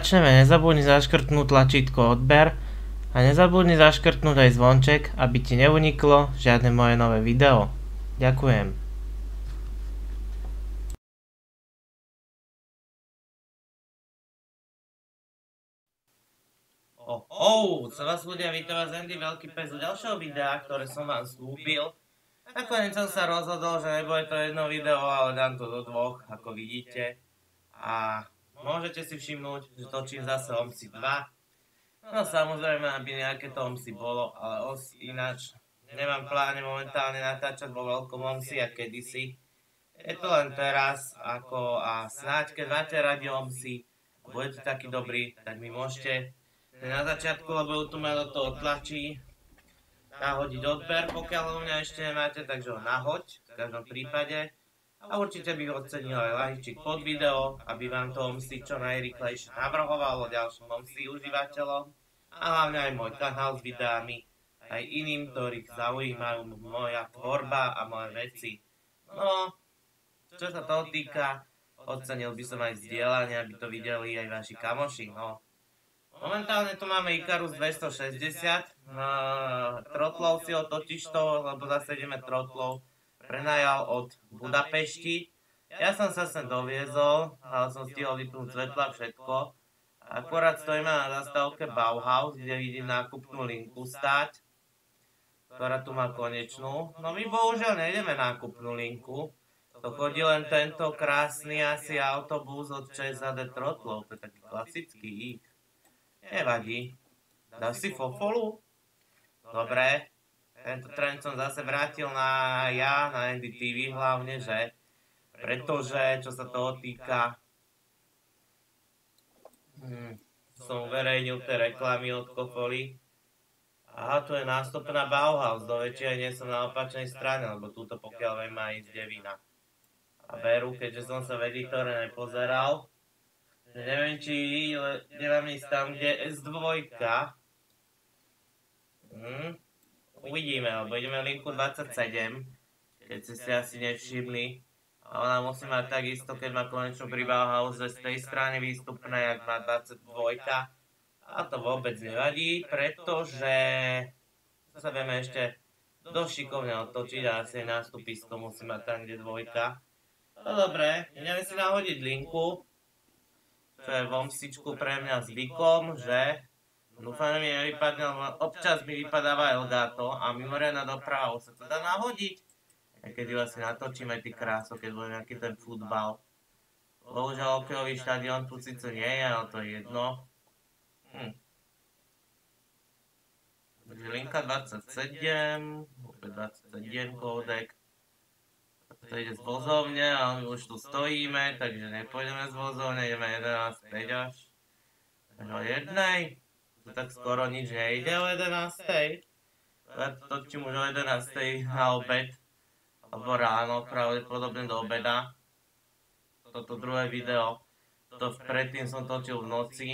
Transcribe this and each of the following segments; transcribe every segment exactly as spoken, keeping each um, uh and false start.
začneme, nezabudni zaškrtnúť tlačítko odber a nezabudni zaškrtnúť aj zvonček, aby ti neuniklo žiadne moje nové video. Ďakujem. Oh, oh, sa vás ľudia, vítam vás Andy Veľký pes do ďalšieho videa, ktoré som vám slúbil. Nakoniec som sa rozhodol, že nebude to jedno video, ale dám to do dvoch, ako vidíte. A môžete si všimnúť, že točím zase OMSI dva. No samozrejme, aby nejaké to OMSI bolo, ale os ináč nemám pláne momentálne natáčať vo veľkom OMSI a kedysi. Je to len teraz, ako a snáď keď máte radi OMSI a budete taký dobrý, tak mi môžete na začiatku, lebo tu ma do toho tlačí, nahodiť odber, pokiaľ u mňa ešte nemáte, takže ho nahoď v každom prípade. A určite by ocenil aj lajčík pod video, aby vám to OMSI čo najrýchlejšie navrhovalo ďalším OMSI užívateľom. A hlavne aj môj kanál s videami, aj iným, ktorých zaujímajú moja tvorba a moje veci. No, čo sa toho týka, ocenil by som aj zdieľanie, aby to videli aj vaši kamoši, no. Momentálne tu máme Ikarus dvestošesťdesiat, uh, trotlov si ho totižto, lebo zase ideme trotlov, prenajal od Budapešti. Ja som sa sem doviezol, ale som stihol vypnúť svetla, všetko. Akorát stojíme na zastávke Bauhaus, kde vidím nákupnú linku stáť, ktorá tu má konečnú. No my bohužiaľ nejdeme nákupnú linku, to chodí len tento krásny asi autobus od ČSAD trotlov, to je taký klasický ich. Nevadí. Dáš si fofolu? Dobre. Tento trend som zase vrátil na ja, na Andy té vé hlavne, že? Pretože, čo sa toho týka, hm, som uverejnil tie reklamy od Kofoly. Aha, tu je nástup na Bauhaus. Do väčšej nie som na opačnej strane, lebo túto pokiaľ viem má ísť devina. A veru, keďže som sa v editore nepozeral, neviem, či nemám ísť tam, kde je es dva. Hm. Uvidíme, lebo ideme linku dvadsaťsedem, keď ste si asi nevšimli. A ona musí mať takisto, keď má konečnú pri Bauhause z tej strany výstupné, jak má dvadsaťdva. A to vôbec nevadí, pretože sa vieme ešte dosť šikovne otočiť a asi nástupisko musí mať tam, kde dvojka. No dobre, ideme si nahodiť linku. Čo je v OMSIčku pre mňa zvykom, že dúfam, že mi nevypadne, občas mi vypadáva Elgato a mimoriadna doprava sa to dá nahodiť. A keď ju asi natočíme, ty kráso, keď bude nejaký ten futbal. Bohužiaľ, hokejový štadión tu síce nie je, ale to je jedno. Hm. Takže linka dvadsaťsedem, opäť dvadsaťsedem kódek. To ide z vozovne, ale my už tu stojíme, takže nepôjdeme z vozovne, ideme jedenásť päť až. O jednej, to tak skoro nič nejde o jedenástej. Ja to točím už o jedenástej na obed, alebo ráno, pravdepodobne do obeda. Toto druhé video, to predtým som točil v noci.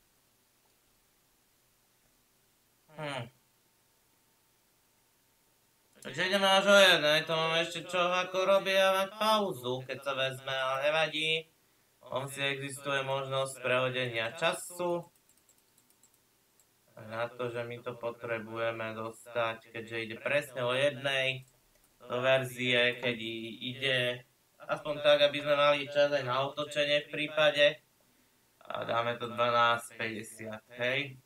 Hm. Takže ideme až o jednej, to máme ešte čo ako robiť a mať pauzu, keď sa vezme, ale nevadí. OMSI existuje možnosť prehodenia času. Na to, že my to potrebujeme dostať, keďže ide presne o jednej do verzie, keď ide aspoň tak, aby sme mali čas aj na otočenie v prípade. A dáme to dvanásť päťdesiat, hej.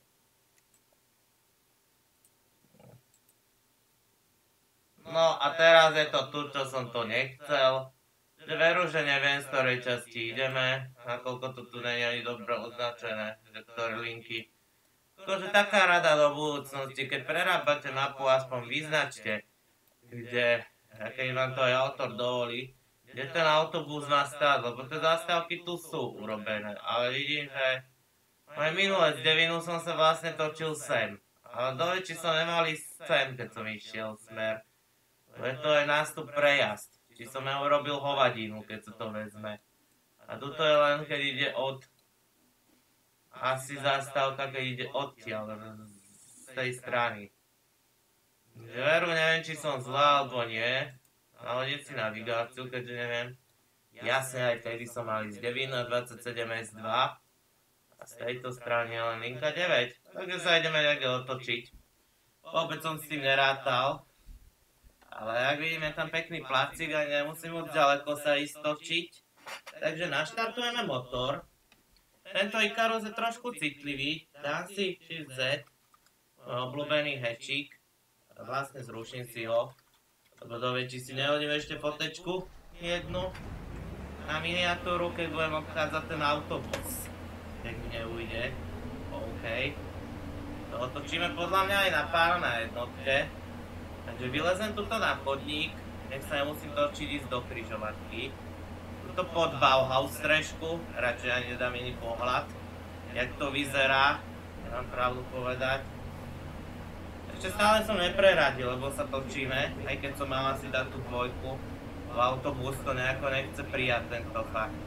No a teraz je to tu, čo som to nechcel. Že veru, že neviem, z ktorej časti ideme, nakoľko to tu nie je ani dobre označené, že ktoré linky. Takže taká rada do budúcnosti, keď prerábate mapu, aspoň vyznačte, kde, keď vám to aj autor dovolí, kde ten autobus má stáť, lebo tie zastávky tu sú urobené. Ale vidím, že aj minulé z devinu som sa vlastne točil sem. Ale do väčší som nemal ísť sem, keď som išiel smer. Je to aj nástup prejazd. Či som ja urobil hovadinu, keď sa to vezme. A tuto je len, keď ide od... Asi zastávka, keď ide odtiaľ, z tej strany. Že veru, neviem, či som zlá, alebo nie. Nahodiť si navigáciu, keďže neviem. Jasne, aj vtedy som mal ísť deväť na dvadsaťsedem es dva. A z tejto strany je len linka deväť. Takže sa ideme nejaké otočiť. Vôbec som s tým nerátal. Ale ak vidíme tam pekný placík a nemusím moc ďaleko sa ísť točiť. Takže naštartujeme motor. Tento Ikarus je trošku citlivý. Dám si Shift Z. Môj obľúbený hečík. Vlastne zruším si ho. Lebo do väčší si nehodím ešte fotečku. Jednu. Na miniatúru, keď budem obchádzať ten autobus. Keď mi neujde. OK. To otočíme podľa mňa aj na pár na jednotke. Takže vylezem tuto na chodník. Nech sa nemusím točiť ísť do križovatky. Tuto pod Bauhaus strešku. Radšej ani nedám iný pohľad. Jak to vyzerá. Nemám pravdu povedať. Ešte stále som nepreradil, lebo sa točíme. Aj keď som mal asi dať tú dvojku. Autobus to nejako nechce prijať tento fakt.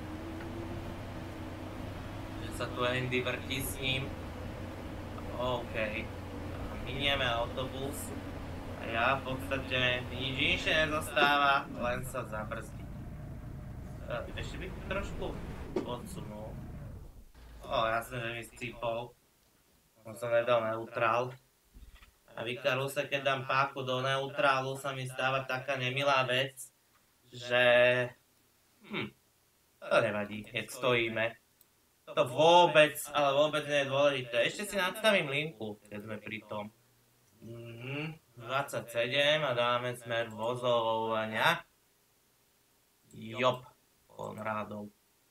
Že sa tu Andy vrtí s ním. OK. Minieme autobus. A ja v podstate nič inšie nezostáva, len sa zabrzdiť. Ešte bych trošku odsunul. O, jasne, že mi scípol. On som nedal neutrál. A v Ikaruse, keď dám páku do neutrálu, sa mi stáva taká nemilá vec, že... Hm, to nevadí, keď stojíme. To vôbec, ale vôbec nie je dôležité. Ešte si nastavím linku, keď sme pri tom. Mhm, dvadsaťsedem a dáme smer vozovania. Jop, Konrádov.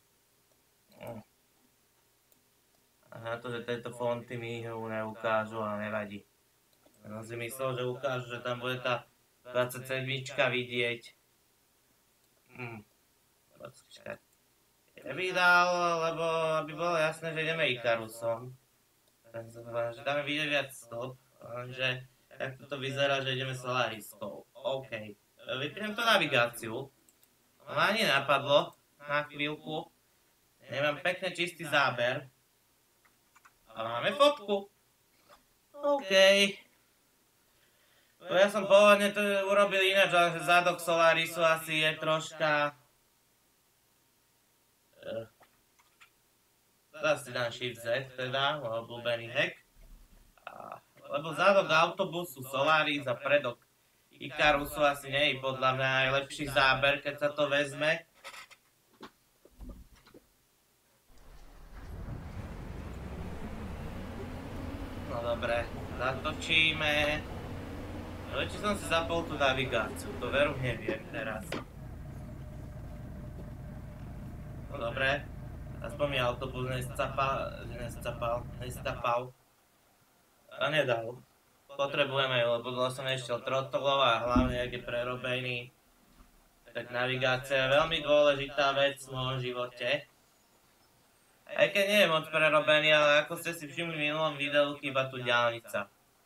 A na to, že tieto fonty mi ho neukážu, ale nevadí. Ja si myslel, že ukážu, že tam bude tá dvadsaťsedmička vidieť. Hm. Počkaj. Keby dal, lebo aby bolo jasné, že ideme Ikarusom. Že dáme vidieť viac stop. Lenže tak to vyzerá, že ideme Solariskou. OK. Vypnem to navigáciu. Ma ani napadlo na chvíľku. Nemám pekne čistý záber. Ale máme fotku. OK. Ja som pôvodne to urobil ináč, ale že zadok Solarisu asi je troška... Zase dám Shift Z, teda, môj obľúbený hack. Lebo zadok autobusu Solaris a predok Ikarusu asi nie je podľa mňa najlepší záber, keď sa to vezme. No dobre, zatočíme. Ale či som si zapol tú navigáciu, to veru neviem teraz. No dobre, aspoň mi autobus nescapal, nescapal, nestapal. A nedal. Potrebujeme ju, lebo dlho som nešiel trotolov a hlavne, ak je prerobený. Tak navigácia je veľmi dôležitá vec v môjom živote. Aj keď nie je moc prerobený, ale ako ste si všimli v minulom videu, chýba tu diaľnica.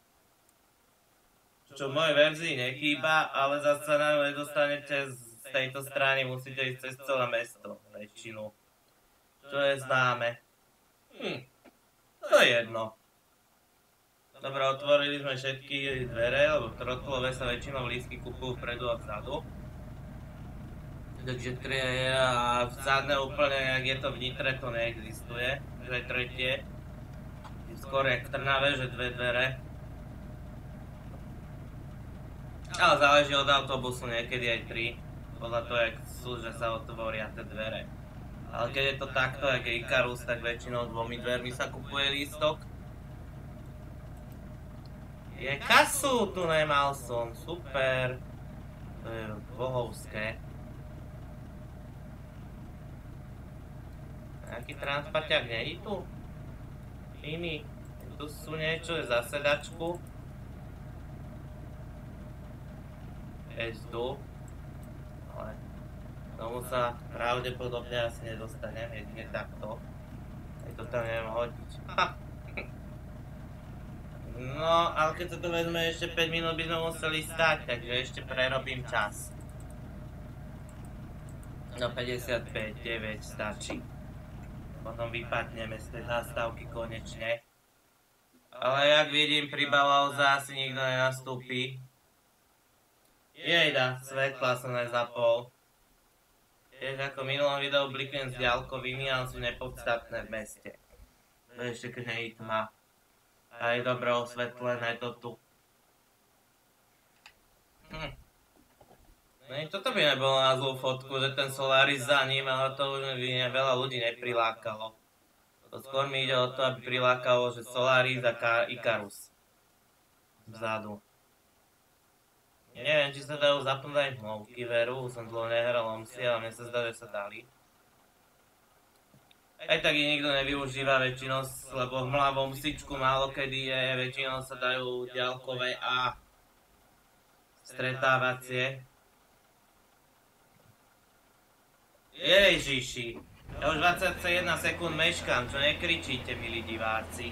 Čo v mojej verzii nechýba, ale zase na ňu nedostanete z tejto strany, musíte ísť cez celé mesto, väčšinu. Čo je známe. Hm, to je jedno. Dobre, otvorili sme všetky dvere, lebo v trotlove sa väčšinou lístky kupujú vpredu a vzadu. Takže tre, a vzadne úplne, ak je to v Nitre, to neexistuje. Že tretie. Skôr jak v Trnave, že dve dvere. Ale záleží od autobusu, niekedy aj tri. Podľa toho, jak sú, že sa otvoria tie dvere. Ale keď je to takto, jak je Ikarus, tak väčšinou dvomi dvermi sa kupuje lístok. Je kasu, tu nemal som, super. To je bohovské. Nejaký transparťák nie je tu? Iný. Tu sú niečo, je za sedačku. Jezdu. Ale tomu sa pravdepodobne asi nedostanem, jedine takto. Aj to tam neviem hodiť. Ha. No, ale keď sa to vezme ešte päť minút, by sme museli stať, takže ešte prerobím čas. No päťdesiatpäť, deväť stačí. Potom vypadneme z tej zastávky konečne. Ale jak vidím, pri Bauhause asi nikto nenastúpi. Jejda, svetla som nezapol. Tiež ako v minulom videu bliknem s ďalkovými, ale sú nepodstatné v meste. Ešte keď nie je tma. A je dobre osvetlené to tu. Hm. No i toto by nebolo na zlú fotku, že ten Solaris za ním, ale to už by veľa ľudí neprilákalo. To skôr mi ide o to, aby prilákalo, že Solaris a Icarus. Vzadu. Neviem, či sa dajú zapnúť aj hmovky, veru, som dlho nehral Omsi, ale mne sa zdá, že sa dali. Aj tak ich nikto nevyužíva väčšinou, lebo hmlavom sičku málo kedy je, väčšinou sa dajú ďalkové a stretávacie. Ježiši, ja už dvadsaťjeden sekúnd meškám, čo nekričíte, milí diváci.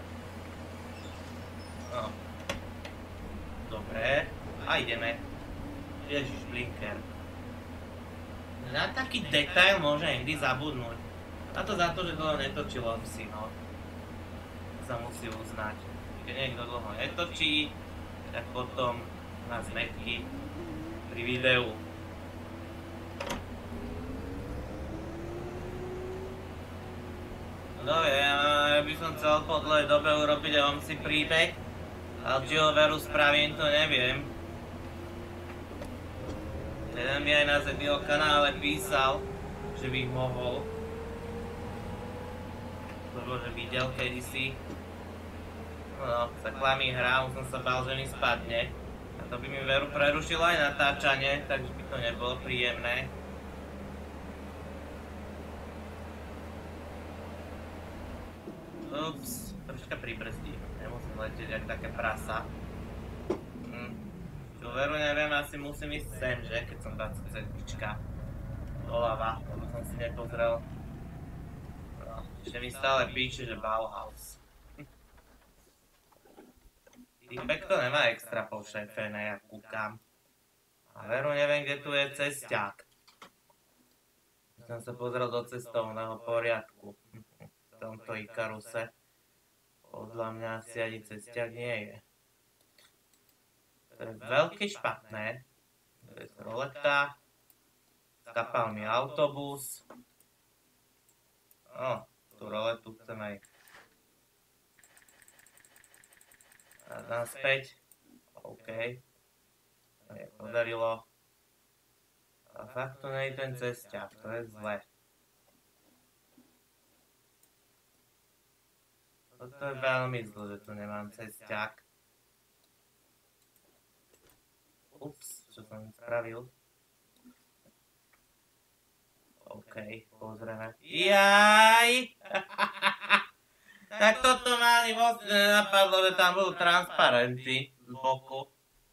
No. Dobre, a ideme. Ježiš, blinker. Na taký detail môže Andy zabudnúť. A to za to, že dlho netočil on si, no. Sa musí uznať. Keď niekto dlho netočí, tak potom má zmetky pri videu. No ja by som chcel po dlhej dobe urobiť aj Omsi príbeh, ale či ho veru spravím, to neviem. Jeden mi aj na zet bé ó kanále písal, že by mohol. Lebo že videl kedysi. No, sa klamí hra, už som sa bál, že mi spadne. A to by mi veru prerušilo aj natáčanie, takže by to nebolo príjemné. Ups, troška pribrzdím, nemusím letieť jak také prasa. Hm. Čo veru neviem, asi musím ísť sem, že? Keď som dvadsaťsedmička. Doľava, lebo som si nepozrel. No, ešte mi stále píše, že Bauhaus. Týpek to nemá extra pošefené, ja kúkam. A veru neviem, kde tu je cesťák. Som sa pozrel do cestovného poriadku. V tomto Icaruse. Podľa mňa asi ani cesťák nie je. To je veľké špatné. To je roleta. Skapal mi autobus. No, tú roletu chcem aj. A naspäť. OK. To mi podarilo. A fakt to nie je ten cesťák, to je zle. Toto je veľmi zle, že tu nemám cesťák. Ups, čo som spravil? OK, pozrieme. Jaj! Tak toto ma ani moc nenapadlo, že tam budú transparenty z boku.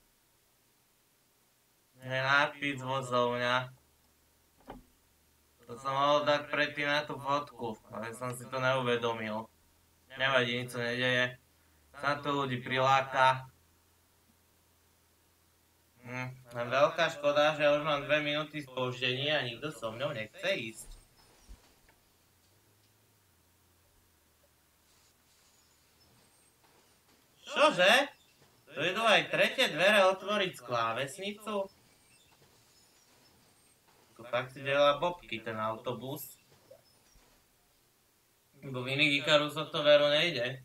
Nápis vozovňa. To som mohol dať predtým na tú fotku, ale som si to neuvedomil. Nevadí, nič sa nedeje. Sa to ľudí priláka. Hm, len veľká škoda, že už mám dve minúty spoždenie a nikto so mnou nechce ísť. Čože? Tu idú aj tretie dvere otvoriť z klávesnicu? To fakt si delá bobky ten autobus. Bo v iných Icarusoch to veru nejde.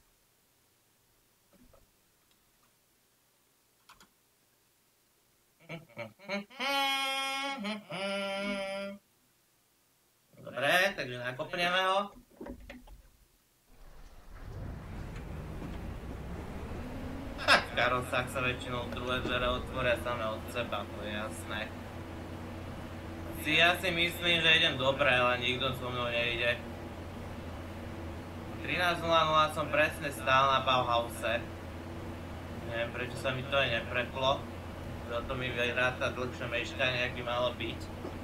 Dobre, takže nakopneme ho. Tak v karosách sa väčšinou druhé dvere otvoria same od seba, to je jasné. Si ja si myslím, že idem dobre, ale nikto so mnou nejde. trinásť nula nula som presne stál na Bauhause. Neviem, prečo sa mi to aj nepreplo. Toto mi vyráta dlhšie meškanie, ak by malo byť.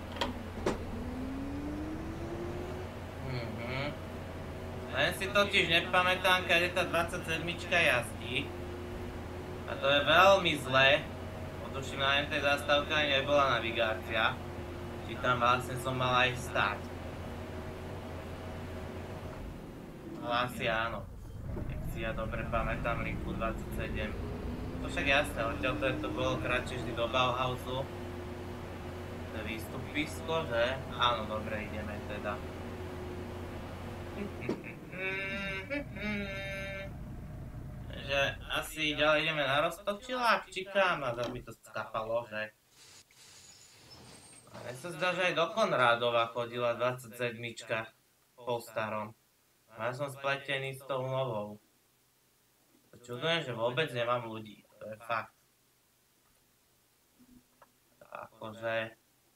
Mhm. Len si totiž nepamätám, kade tá dvadsaťsedmička jazdí. A to je veľmi zlé. Otuším, na tej zastávke ani nebola navigácia. Či tam vlastne som mal aj stáť. Ale asi áno. Ak si ja dobre pamätám linku dvadsaťsedem. To však jasné, odtiaľ to, to bolo kratšie vždy do Bauhausu. To je výstupisko, že? Áno, dobre, ideme teda. Že asi ďalej ideme na Roztočilák, či kam? A zase by to skapalo, že... A mne sa zdá, že aj do Konrádova chodila dvadsaťsedmička po starom. A ja som spletený s tou novou. Čudujem, že vôbec nemám ľudí, to je fakt. Akože...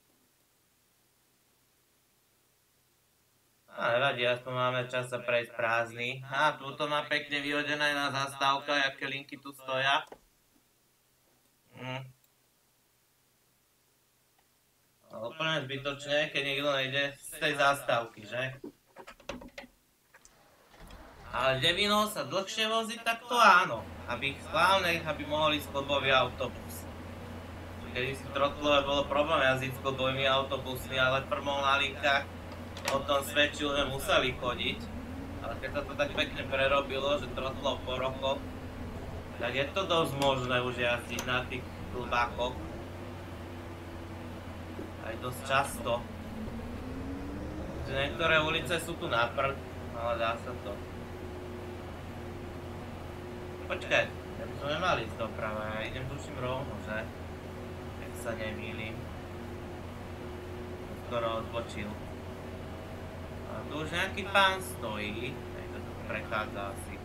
A nevadí, aspoň máme čas sa prejsť prázdny. A túto má pekne vyhodená na zastávka, aké linky tu stoja. Hm. Ale úplne zbytočne, keď niekto nejde z tej zastávky, že? Ale devinou sa dlhšie vozí, tak to áno. Aby hlavne, aby mohli ísť klubový autobus. Kedy si Trotlové bolo problém jazdiť s klubovými autobusmi, ale prvom na linkách o tom svedčil, že museli chodiť. Ale keď sa to tak pekne prerobilo, že Trotlov po rokoch, tak je to dosť možné už jazdiť na tých klubákoch. Aj dosť často. Niektoré ulice sú tu na prd, ale dá sa to. Počkaj, ja by som nemal ísť doprava, ja idem tuším rovno, že? Keď sa nemýlim. Skoro odbočil. A tu už nejaký pán stojí, tak to prechádza asi.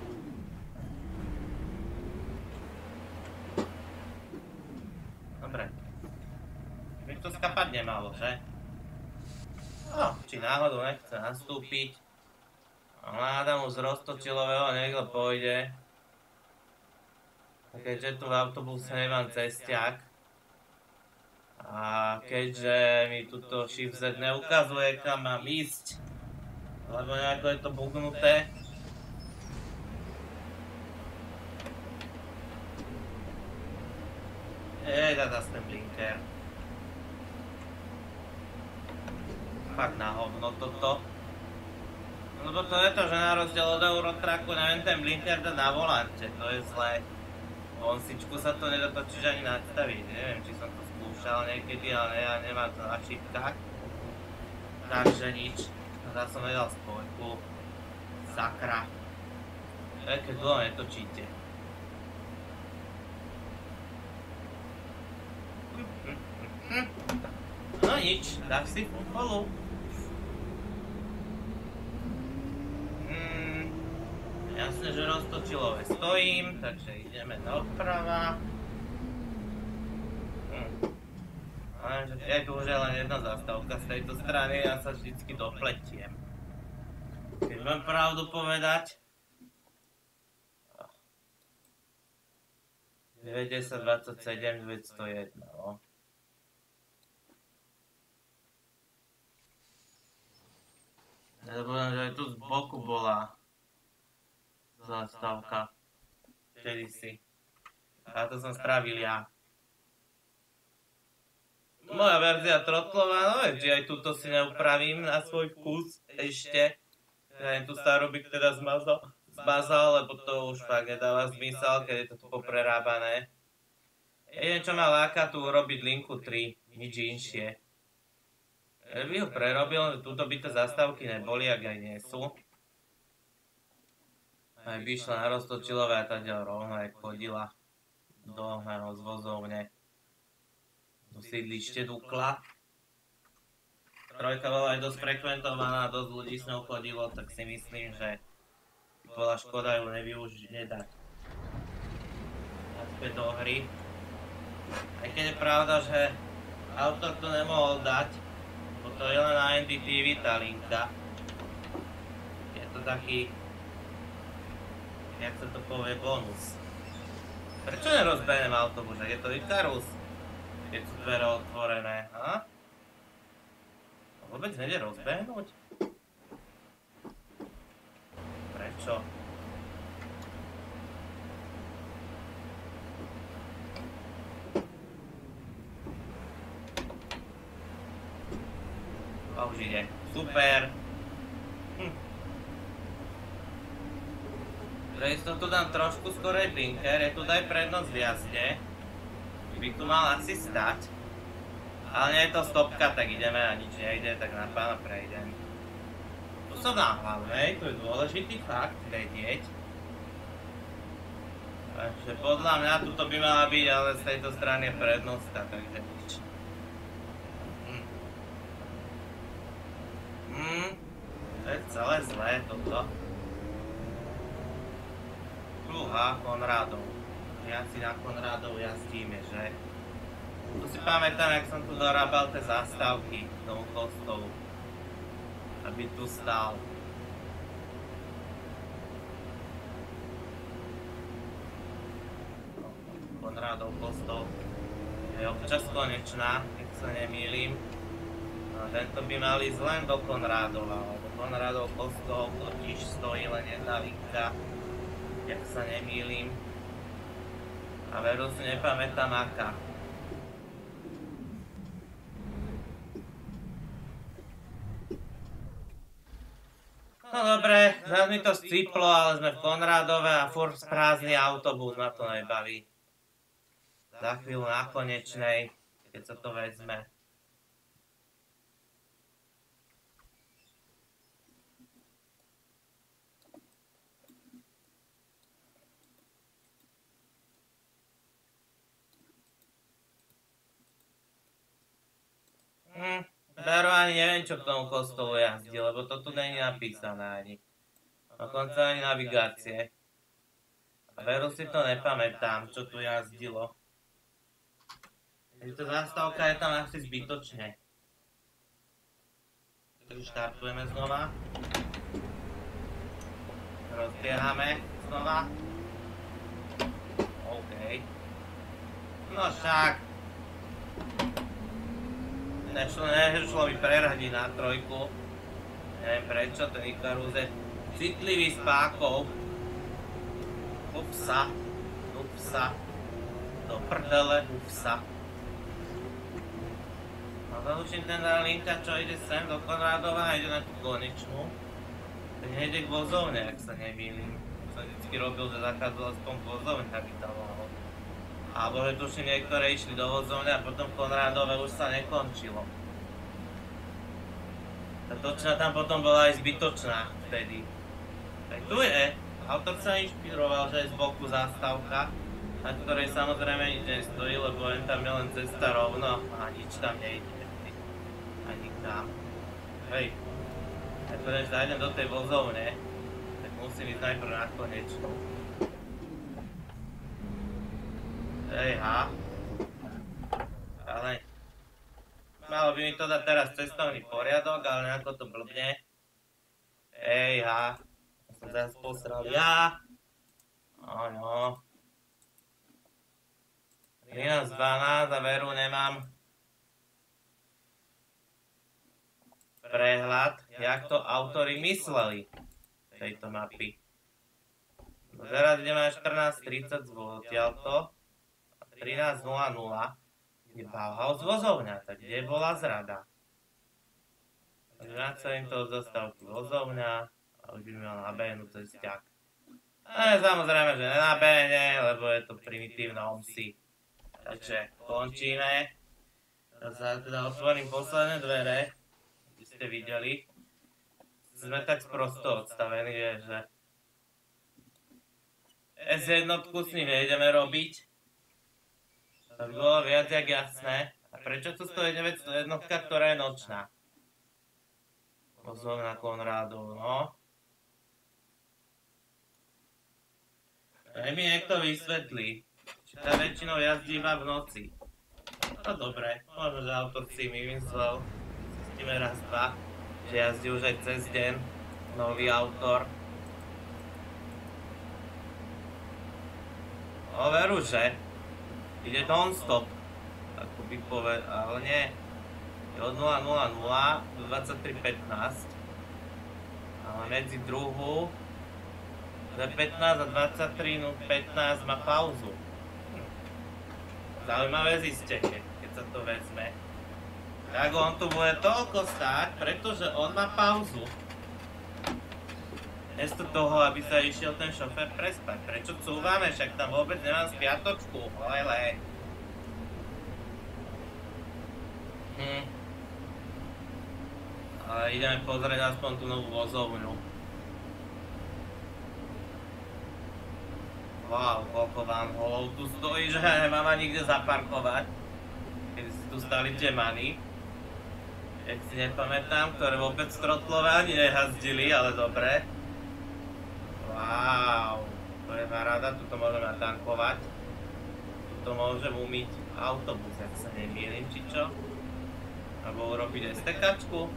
Dobre. By to skapať nemalo, že? No, či náhodou nechce nastúpiť. A hľadám mu z Roztočilového niekto pôjde. Keďže tu v autobuse nemám cestiak a keďže mi tuto Shift Z neukazuje, kam mám ísť, lebo nejako je to bugnuté. Jej, dá zase ten blinker. Fakt na hovno toto. Lebo to je to, že na rozdiel od Eurotracku neviem ten blinker dať na volante, to je zlé. Vonsičku sa to nedotočíš ani nastaviť, neviem, či som to skúšal niekedy, ale ja nemám to na šipkách. Takže nič, zase som nedal spojku. Sakra. Keď dlho netočíte. No nič, tak si pomalu. Jasne, že Roztočilové stojím, takže ideme doprava. Hm. Ale že je tu už len jedna zastávka z tejto strany, ja sa vždycky dopletiem. Keď mám pravdu povedať. deväťdesiat dvadsaťsedem dvestojedna, no. Nezabudám, že aj tu z boku bola zastávka. Kedysi. A to som spravil ja. Moja verzia Trotlova, no veď, že aj túto si neupravím na svoj vkus ešte. Ja tu Starobik teda zmazal, zmazal, lebo to už fakt nedáva zmysel, keď je to tu poprerábané. Jedine, čo ma láka tu urobiť linku tri, nič inšie. Ja by ho prerobil, túto by to zastávky neboli, ak aj nie sú. Aj by išla na Roztočilové a tá ďal rovno aj chodila do rozvozovne. Do sídlište Dukla. Trojka bola aj dosť frekventovaná, dosť ľudí s ňou chodilo, tak si myslím, že bola škoda ju nevyužiť, nedať. Naspäť do hry. Aj keď je pravda, že autor to nemohol dať, bo to je len na en dé té vé tá linka. Je to taký, jak sa to povie, bonus. Prečo nerozbenem autobus? Je to Ikarus? Keď sú dvere otvorené, ha? Vôbec nejde rozbehnúť? Prečo? A už ide. Super. Hm. Pre istotu dám trošku skorej blinker, je tu daj prednosť v jazde. By tu mal asi stať. Ale nie je to stopka, tak ideme a nič nejde, tak na pána prejdem. Tu som na hlavnej, to je dôležitý fakt vedieť. Takže podľa mňa tuto by mala byť, ale z tejto strany je prednostka, takže nič. Hm. Hm. To je celé zlé toto. Pluha Konrádov. Ja si na Konrádov jazdíme, že? Tu si pamätám, jak som tu dorábal tie zastávky k tomu kostolu. Aby tu stál. Konrádov kostol je občas Konečná, keď sa nemýlim. No, tento by mal ísť len do Konrádova, lebo Konrádov kostol totiž stojí len jedna linka, jak sa nemýlim. A veru si nepamätám aká. No dobre, zás mi to sciplo, ale sme v Konrádove a furt prázdny autobus, ma to nebaví. Za chvíľu na Konečnej, keď sa to vezme. Hm, veru ani neviem, čo k tomu kostolu jazdí, lebo to tu není napísané ani. Dokonca ani navigácie. A veru si to nepamätám, čo tu jazdilo. Takže tá zastávka je tam asi zbytočne. Takže štartujeme znova. Rozbiehame znova. OK. No však. Nešlo, nešlo mi preradiť na trojku. Neviem prečo, ten Ikarus je citlivý s pákou. Upsa. Upsa. Do prdele, upsa. No to už ten linka, čo ide sem do Konrádova a ide na tú Konečnú. Teď nejde k vozovne, ak sa nemýlim. Som vždycky robil, že zachádzal aspoň k vozovne, aby tam mohol. Alebo že tuším niektoré išli do vozovne a potom v Konrádove už sa nekončilo. Tá točná tam potom bola aj zbytočná vtedy. Tak tu je. Autor sa inšpiroval, že je z boku zástavka, na ktorej samozrejme nič nestojí, lebo len tam je len cesta rovno a nič tam nejde. Ani tam. Hej. Ako než zajdem do tej vozovne, tak musím ísť najprv na Konečnú. Ejha. Ale malo by mi to dať teraz cestovný poriadok, ale nejako to blbne. Ejha. Som zase posral ja. Áno. trinásť dvanásť a veru nemám prehľad, jak to autori mysleli tejto mapy. No teraz ideme na štrnásť tridsať odtiaľto. trinásť nula nula je Bauhaus vozovňa, tak kde bola zrada? Takže nacelím to od zastávky vozovňa a už by mal nabehnúť cestiak. Ale samozrejme, že nenabehne, lebo je to primitívne omsi. Takže končíme. Teraz teda otvorím posledné dvere, aby ste videli. Sme tak sprosto odstavení, že es jedna s ním nejdeme robiť. To by bolo viac jak jasné. A prečo tu stojí deväťstojedna, ktorá je nočná? Pozor na Konrádov, no. Nech mi niekto vysvetlí. Či tá väčšinou jazdí iba v noci. No dobre, možno, že autor si mi vymyslel. Zistíme raz, dva, že jazdí už aj cez deň. Nový autor. No veru, že? Ide non-stop. Ako by povedal, ale nie. Je od nula nula nula do dvadsaťtri pätnásť. Ale medzi druhú pätnásť a dvadsaťtri pätnásť má pauzu. Zaujímavé zistenie, keď sa to vezme. Tak on tu bude toľko stáť, pretože on má pauzu. Miesto toho, aby sa išiel ten šofér prespať. Prečo cúvame? Však tam vôbec nemám spiatočku. Lele. Hm. Ale ideme pozrieť aspoň tú novú vozovňu. Wow, koľko vám holov tu stojí, že nemám ani kde zaparkovať. Keď si tu stali Gemany. Jak si nepamätám, ktoré vôbec trotlové ani nejazdili, ale dobre. Wow, to je paráda, tuto môžeme natankovať. Tuto môžem umyť autobus, ak sa nemýlim, či čo. Alebo urobiť STKčku.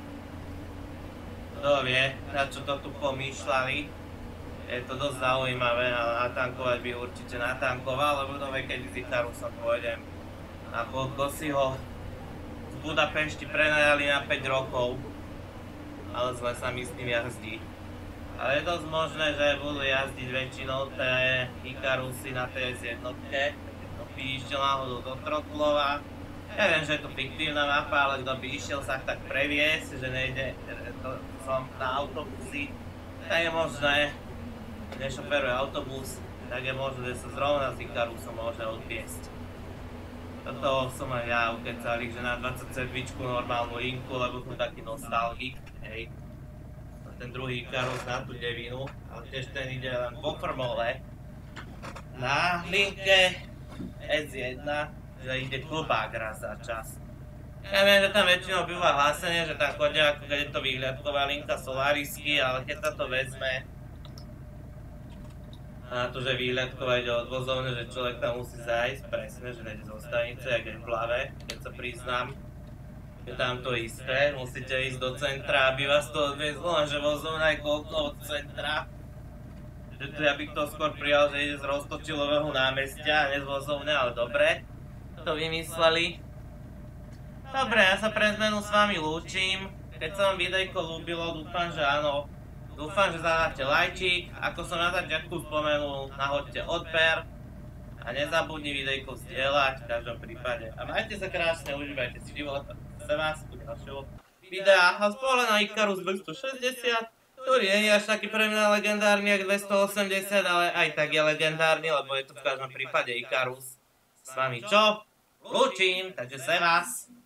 Kto vie, na čo to tu pomýšľali. Je to dosť zaujímavé, ale natankovať by určite natankoval, lebo to vie, keď z Ikarusom pôjdem. Nakoľko si ho z Budapešti prenajali na päť rokov, ale zle sa mi s tým jazdí. Ale je dosť možné, že budú jazdiť väčšinou tie Ikarusy na té es jednotke. Kto by išiel náhodou do Trotlova. Ja viem, že je to fiktívna mapa, ale kto by išiel sa tak previesť, že nejde to, som na autobusy, tak je možné, nešoferuje autobus, tak je možné, že sa zrovna z Ikarusom môže odviesť. Toto som aj ja ukecali, že na dvadsaťsedmičku normálnu linku, lebo som taký nostalgik, hej. Ten druhý Ikarus na tú devinu, ale tiež ten ide len po formole. Na linke es jedna, že ide klbák raz za čas. Ja viem, že tam väčšinou býva hlásenie, že tam chodia ako keď je to výhľadková linka Solarisky, ale keď sa to vezme na to, že výhľadková ide od vozovne, že človek tam musí zájsť, presne, že nejde zo stanice, jak je v hlave, keď sa priznám. Je tam to isté, musíte ísť do centra, aby vás to odviezlo, lenže vozovna je koľko od centra. Že tu ja bych to skôr prijal, že ide z Roztočilového námestia a nie z vozovne, ale dobre. To vymysleli. Dobre, ja sa pre zmenu s vami lúčim. Keď sa vám videjko ľúbilo, dúfam, že áno. Dúfam, že zadáte lajčík. Ako som na začiatku spomenul, nahoďte odber. A nezabudni videjko zdieľať v každom prípade. A majte sa krásne, užívajte si život. Sa vás tu ďalšieho videa. A spole na Ikarus dvestošesťdesiat, ktorý nie je až taký pre mňa legendárny jak dvestoosemdesiat, ale aj tak je legendárny, lebo je to v každom prípade Ikarus. S vami čo? Lúčim, takže sa vás.